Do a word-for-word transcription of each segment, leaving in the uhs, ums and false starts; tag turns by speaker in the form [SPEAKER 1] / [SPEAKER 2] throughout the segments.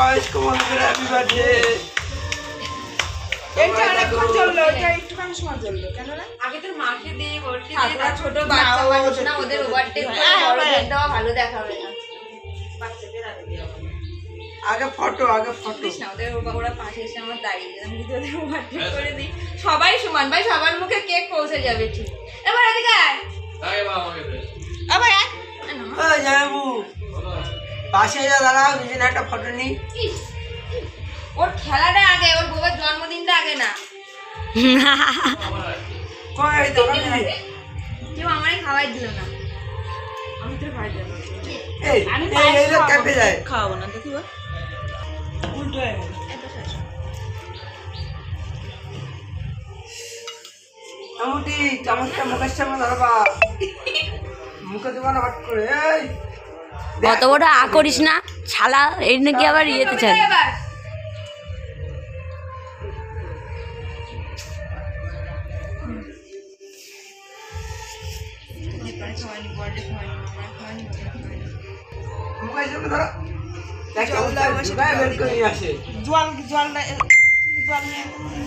[SPEAKER 1] বয়স্ক বন্ধুরা happy birthday.
[SPEAKER 2] এটা অনেকক্ষণ চললো, এটা একটুখানি সময় চললো কেন না?
[SPEAKER 3] আগে তোর মাকে দিয়ে বলতে দিয়ে ছোট বাচ্চা মানুষ না, ওদের ওভারটেক করে বড়দের দেওয়া ভালো দেখাবে না। বাচ্চাদের আগে দিয়ে
[SPEAKER 1] আগে ফটো আগে ফটো
[SPEAKER 3] না, ওদের ওরা পাশে এসে আমার দাঁড়িয়ে আমি যদি ওদের ওভারটেক করে দিই, সবাই সমান ভাই, সবার মুখে কেক পৌঁছে যাবে। ঠিক এবার এদিকে আয়।
[SPEAKER 4] আগে বাবা আমাকে দে।
[SPEAKER 3] আবার আয়।
[SPEAKER 1] ওই জামাইবু পাশে যা দাঁড়াও, দুজনে একটা ফটো নি।
[SPEAKER 3] ওর খেলাটা আগে, ওর বউয়ের জন্মদিনটা আগে না।
[SPEAKER 1] কই দোকানে নি?
[SPEAKER 3] কেউ আমারই খাওয়াই দিল না, আমি তোর খাওয়াই দিলাম।
[SPEAKER 1] এই এই এই লোক ক্যাম্পে যায়।
[SPEAKER 2] খাওয়াবো না দেখিবা উল্টো হয়ে গেল।
[SPEAKER 1] আমুটি চামচটা মুখের সামনে ধরবা, মুখে দেবা না হট করে। এই
[SPEAKER 5] অত বড় আ করিস না ছালা, এই নাকি আবার ইয়েতে চান।
[SPEAKER 3] এবার
[SPEAKER 1] মুখের সামনে ধরো। দেখ অবস্থা গায়ে বের করে নিয়ে আসে।
[SPEAKER 2] জল জলটা জল নিয়ে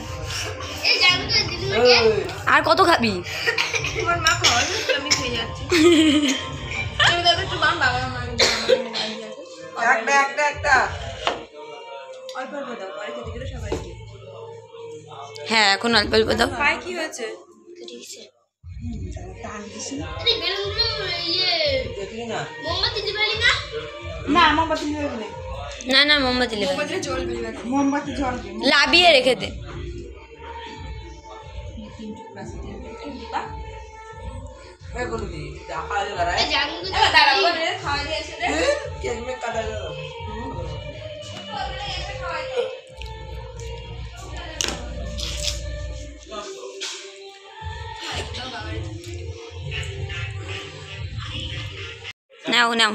[SPEAKER 1] এই,
[SPEAKER 5] আর কত খাবি?
[SPEAKER 3] তোমার মা খাওয়াই, আমি খেয়ে যাচ্ছি। তুমি দাদা একটু বাম, বাবা মা
[SPEAKER 1] একটা একটা একটা
[SPEAKER 3] অল্প অল্প দাও, পরে খেতে গেলে সবাই দিয়ে।
[SPEAKER 5] হ্যাঁ এখন অল্প অল্প দাও।
[SPEAKER 3] পায়ে কি হয়েছে?
[SPEAKER 1] দেখলি না?
[SPEAKER 2] না মোমবাতি নিয়ে গেলে
[SPEAKER 5] না না মোমবাতি লেবে
[SPEAKER 3] মোমবাতিটা জ্বলবে এবার।
[SPEAKER 2] মোমবাতি জ্বলবে।
[SPEAKER 5] লাবিয়ে রেখে দে।
[SPEAKER 1] এই বলি দি দেখা আগে দাঁড়ায়।
[SPEAKER 3] এবার দাঁড়াও, ওদের খাওয়া দিয়ে এসে দে।
[SPEAKER 1] কেক মে কাটা গেল।
[SPEAKER 5] নাও নাও।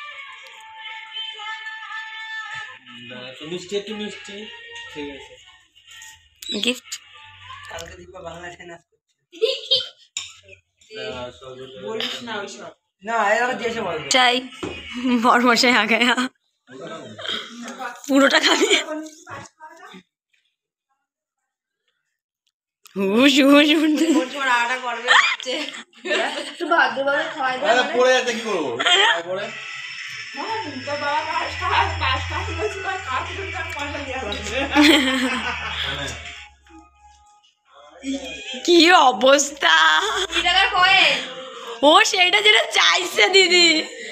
[SPEAKER 4] তো মিষ্টি একটু মিষ্টি ঠিক আছে।
[SPEAKER 5] গিফট
[SPEAKER 1] কালকে দীপা বাংলাদেশে নাচ করছে।
[SPEAKER 2] বলিস না ওইসব।
[SPEAKER 1] না এরা দেশে বলবে।
[SPEAKER 5] চাই বরমশাই আ গয়া, পুরোটা খাবি? হুশ হুশ উঠতে।
[SPEAKER 3] ওর আটা করবে হচ্ছে। একটু ভাগ্যভাবে খাওয়াই দাও।
[SPEAKER 4] আরে পড়ে যাচ্ছে কি করব? পড়ে
[SPEAKER 2] তো বাবা পাঁচ পাঁচ পাঁচ পাঁচ বলছি কয় কাজ করতে পয়সা দেওয়া লাগবে।
[SPEAKER 5] কি অবস্থা!
[SPEAKER 3] কুড়ি টাকার কয়েন।
[SPEAKER 5] ও সেইটা যেটা চাইছে দিদি।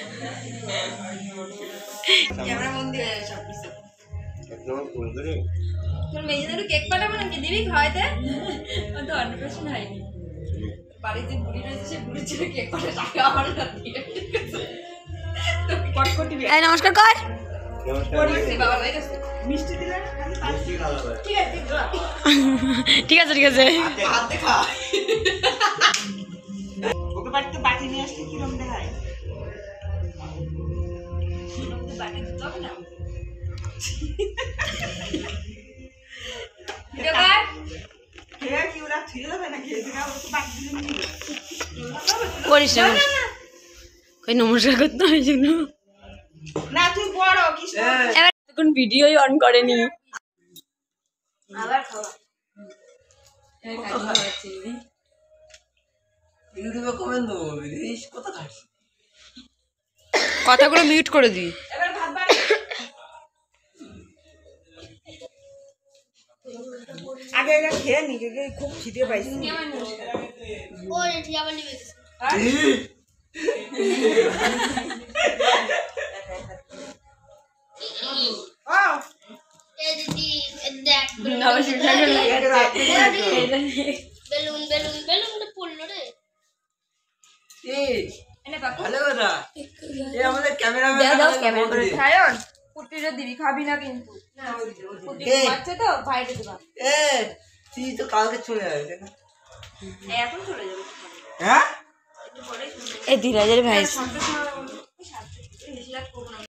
[SPEAKER 3] ক্যামেরা বন্দি হয়ে যাবে সব কিছু।
[SPEAKER 4] একদম করে দে।
[SPEAKER 3] তোর মেয়েদের কেক পাঠাবো নাকি দিবি খাওয়াইতে? ও তো অন্নপ্রাশন হয়নি। বাড়িতে বুড়ি রয়েছে, সে বুড়ির ছেলে কেক পাঠা টাকা আমার না দিয়ে।
[SPEAKER 2] কটকটি
[SPEAKER 5] এই নমস্কার কর।
[SPEAKER 3] বলছি বাবা ভাই কাছে।
[SPEAKER 2] মিষ্টি দিলে না?
[SPEAKER 4] মিষ্টি খাওয়া যায়।
[SPEAKER 3] ঠিক আছে দিদি।
[SPEAKER 5] ঠিক আছে ঠিক আছে।
[SPEAKER 1] হাত দেখা।
[SPEAKER 2] ওকে বাড়িতে বাটি নিয়ে আসলে কিরম দেখায়?
[SPEAKER 3] বাটি দিতে হবে না। ভিডিও কর।
[SPEAKER 2] খেয়ে কি ওরা ছিঁড়ে যাবে নাকি? এদিকে আবার তো বাটি দিলে নিয়ে যাবে।
[SPEAKER 5] করিস না করিস না। কই নমস্কার করতে হয় যেন।
[SPEAKER 2] না তুই বড় কৃষ্ণ।
[SPEAKER 5] এবার এখন ভিডিওই অন করেনি।
[SPEAKER 3] আবার খাওয়া। এই কাজ হচ্ছে দিদি।
[SPEAKER 1] ইউটিউবে কমেন্ট দেবো, বিদেশ কত খাস?
[SPEAKER 5] কথাগুলো মিউট করে দি।
[SPEAKER 3] এবার ভাত বাড়ি।
[SPEAKER 2] আগে আগে খেয়ে নি, আগে খুব খিদে পাইছি।
[SPEAKER 3] আমার নমস্কার।
[SPEAKER 2] ও
[SPEAKER 6] বেলুন বেলুন বেলুন পড়লো রে।
[SPEAKER 1] এই
[SPEAKER 3] এনে বাকু।
[SPEAKER 1] ভালো কথা। এই আমাদের ক্যামেরাম্যান
[SPEAKER 5] দাও, দাও, ক্যামেরা
[SPEAKER 3] খায়ন পুটিটা দিবি, খাবি না কিন্তু। পুটি
[SPEAKER 1] কে?
[SPEAKER 3] বাচ্চা তো ভাইটা দিবা।
[SPEAKER 1] এ তুই তো কালকে চলে যাবে তাই না?
[SPEAKER 3] এখন চলে যাবে।
[SPEAKER 1] হ্যাঁ
[SPEAKER 3] একটু পরেই চলে যাবে।
[SPEAKER 5] এই ধীরাজের ভাই।
[SPEAKER 3] সন্তোষ মামা বললো, সাতটা বেশি রাত করবো না।